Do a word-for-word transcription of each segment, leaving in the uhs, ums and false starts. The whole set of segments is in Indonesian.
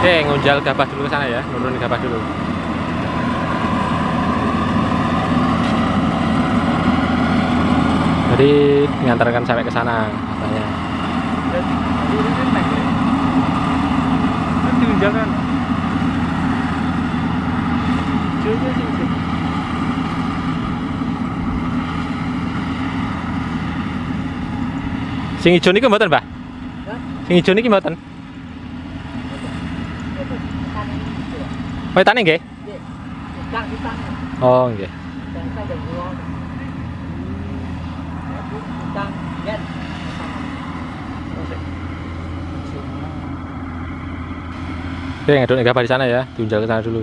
Oke, ngunjal gabah dulu ke sana ya, nurunin gabah dulu. Jadi mengantarkan sampai ke sana katanya. Diunjalkan. Sing ijo niki mboten, Mbah? Sing ijo niki mboten. Wetane nggih? Oh, nggih. Oke, ngeduk gabah di sana ya, diunjal ke sana dulu.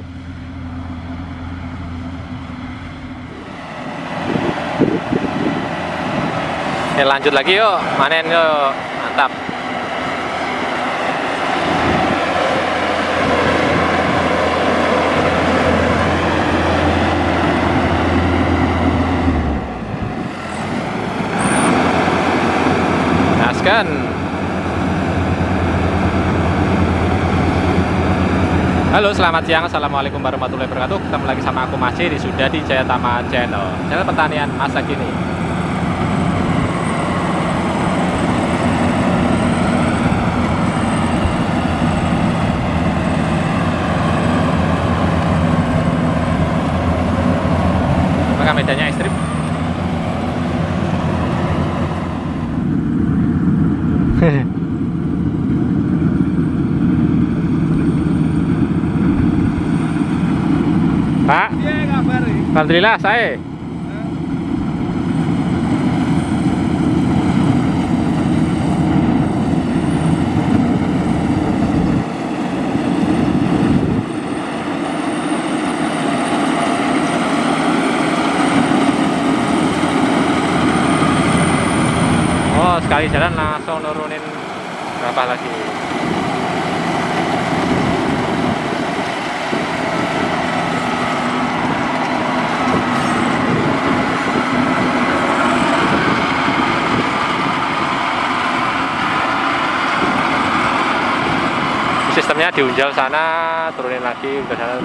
Oke, lanjut lagi yuk, manen yuk, mantap. Gaskan. Halo, selamat siang. Assalamualaikum warahmatullahi wabarakatuh. Ketemu lagi sama aku masih di Sudadi Jayatama Channel, channel pertanian masa kini. Apakah medannya ekstrim? Pak, Iya, kabar. alhamdulillah saya. Oh, sekali jalan langsung nurunin berapa lagi? Sistemnya diunjal sana, turunin lagi, ke sana.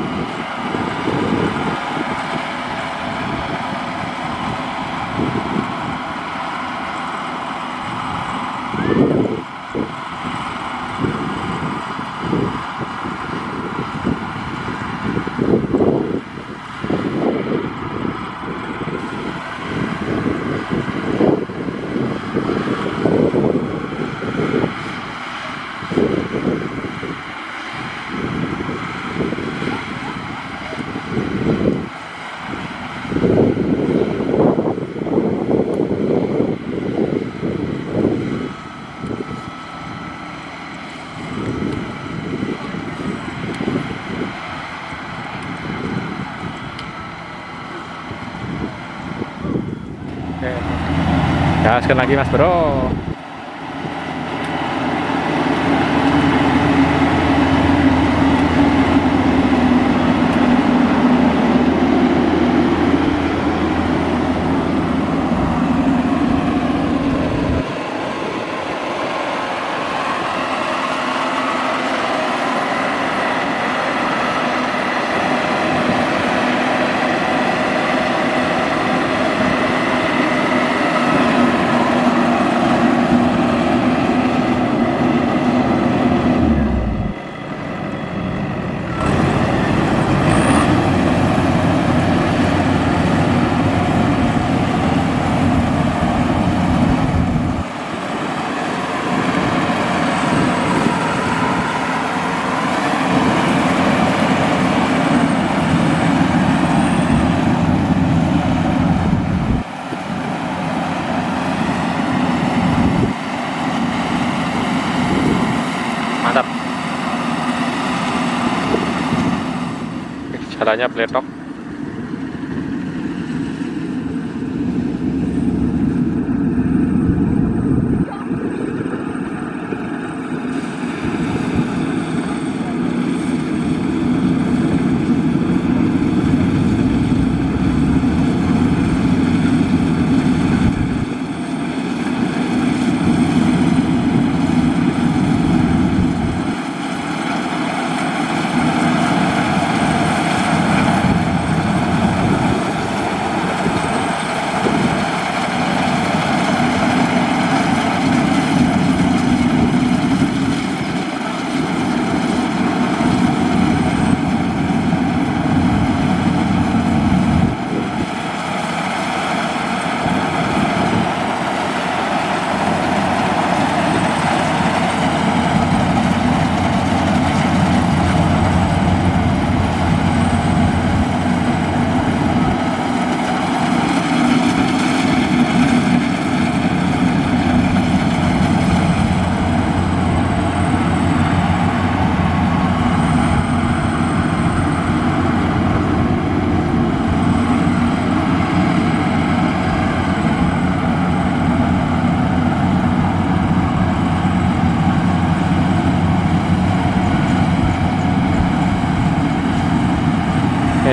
Oke, gaskan lagi Mas Bro. Mantap. Jalannya peletok.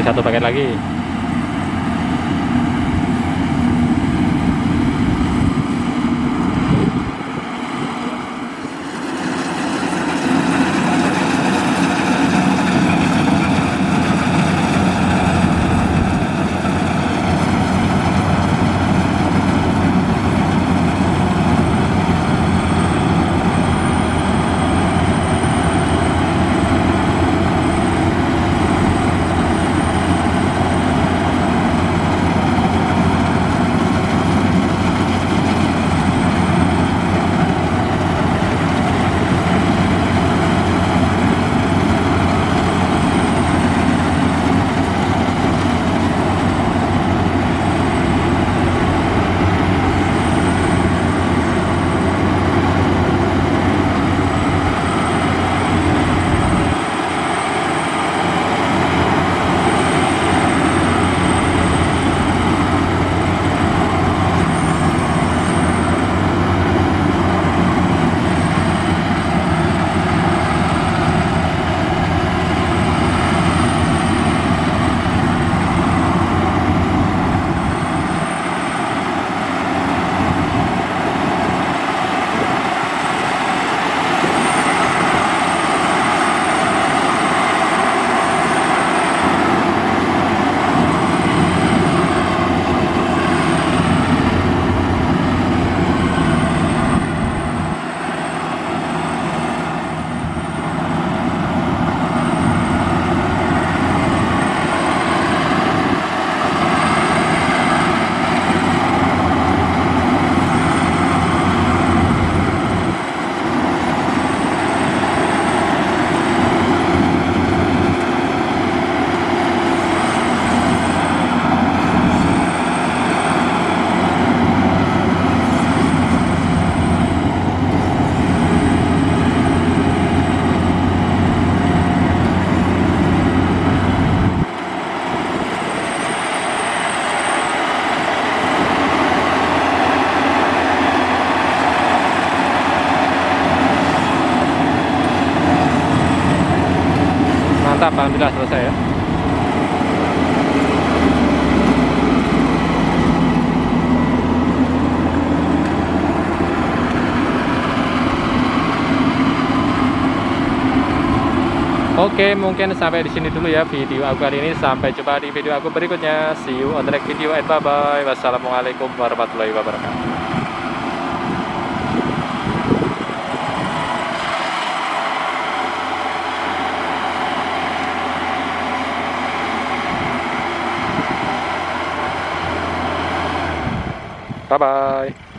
Oke, satu paket lagi. Mantap, alhamdulillah selesai ya. Oke, mungkin sampai di sini dulu ya video aku kali ini. Sampai jumpa di video aku berikutnya. See you on the next video and bye bye. Wassalamualaikum warahmatullahi wabarakatuh. Bye bye.